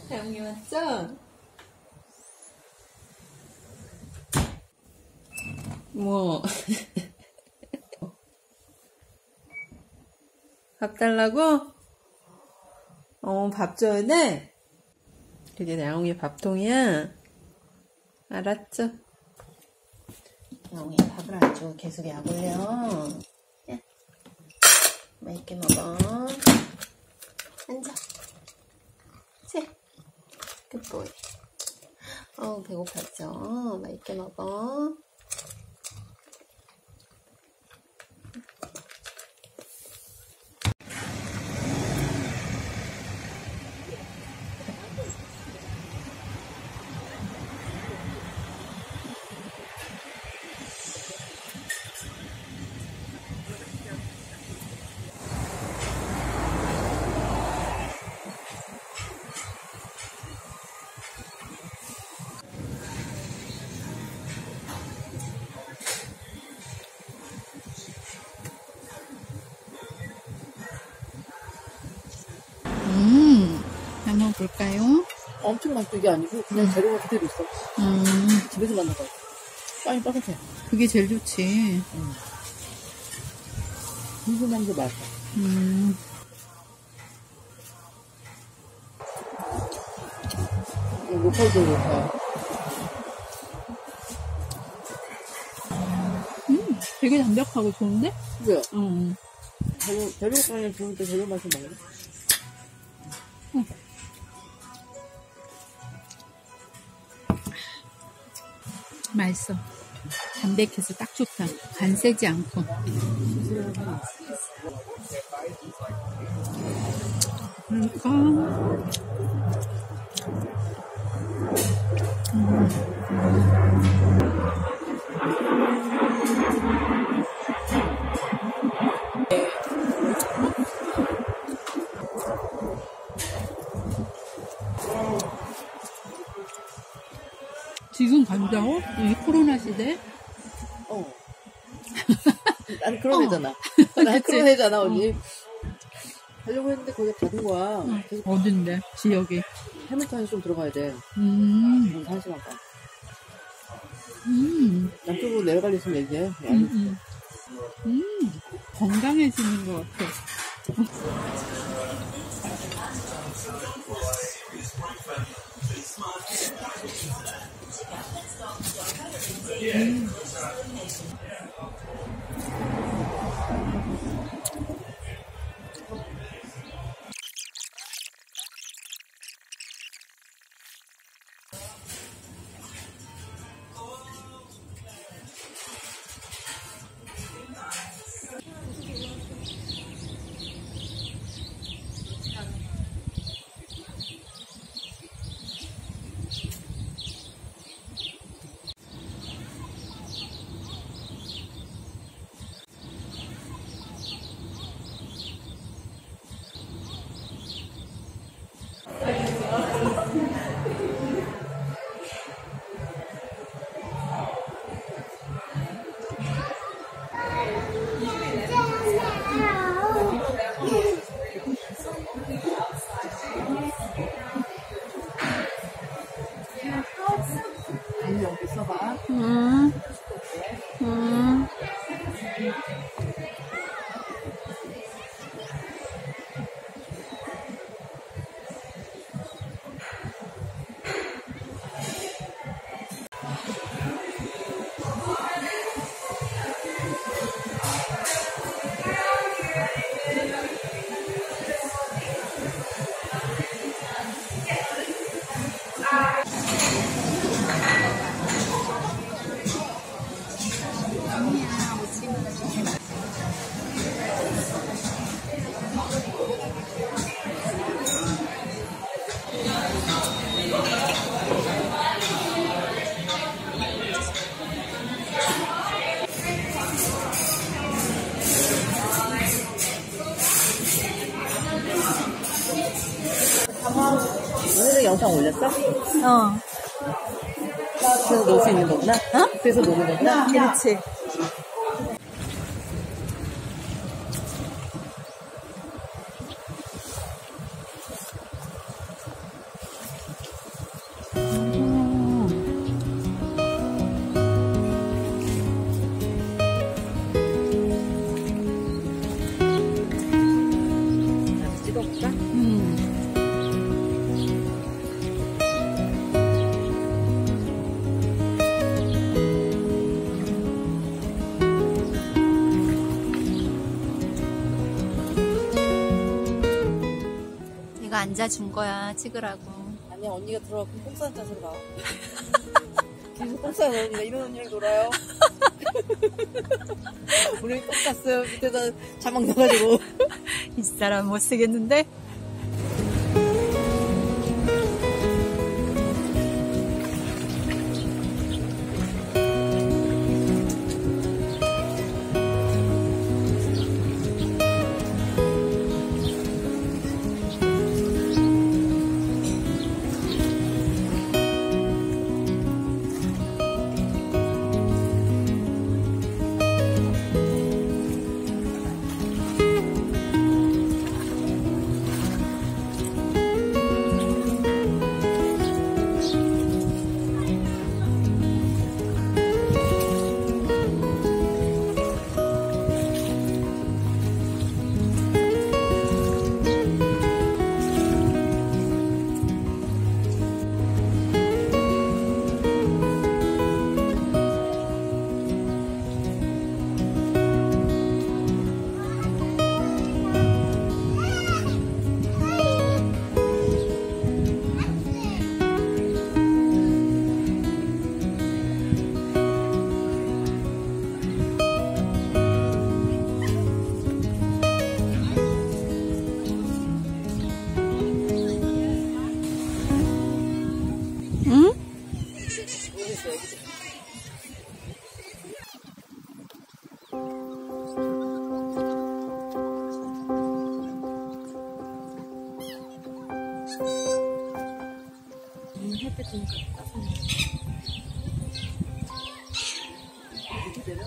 나영이 왔죠? 뭐 밥 달라고? 밥 줘야 돼? 그게 나영이 밥통이야? 알았죠? 나영이 밥을 안 줘. 계속 약 올려. 야, 맛있게 먹어. 앉아. 세. 굿보이. 배고팠죠? 맛있게 먹어. 한번 볼까요? 엄청 맛있게 아니고 그냥 재료가 그대로 있어. 집에서 만든 거야. 빵이 바삭해. 그게 제일 좋지. 궁금한 게 맛있어. 로컬도 좋다. 되게 담백하고 좋은데? 그죠? 재료가 좋을 때 재료 맛이 먹네. 맛있어. 담백해서 딱 좋다. 간 세지 않고. 그러니까. 지금 간다고? 이 코로나 시대? 난 그런 애잖아. 난 그런 애잖아, 언니. 가려고 했는데 거기 닫은 거야. 계속 어딘데? 지역이? 해물탕에 좀 들어가야 돼. 한 1시간 반. 남쪽으로 내려갈 일 있으면 얘기해. 건강해지는 것 같아. 여기 있어봐. 오늘은 영상 올렸어? 그래서 놀 수 있는 거구나? 그래서 노는 거구나? 그렇지. 앉아준 거야, 찍으라고. 아니야, 언니가 들어가고 똥 싸는 자세로 가. 계속 똥 싸는 언니가 이런 언니랑 놀아요. 우리 똥 쌌어요. 밑에다 자막 넣어가지고. 이 사람 못 쓰겠는데? 응? 햇빛 드니까 이렇게 내려.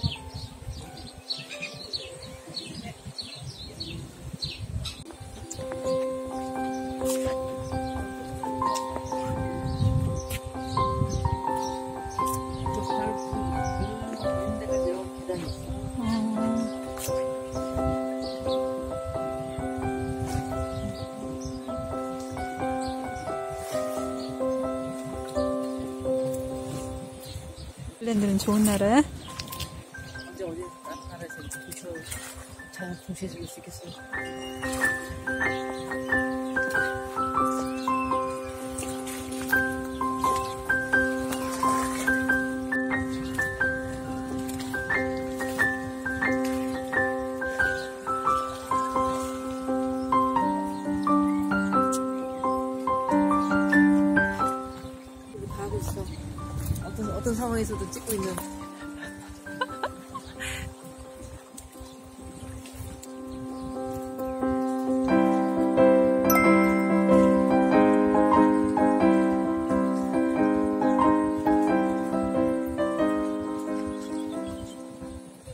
핀란드는 좋은 나라야? 언제 어디 나라에서 이렇게 자연 동시에 즐길 수 있겠어요? 이거 다 하고 있어. 어떤 상황에서도 찍고 있는.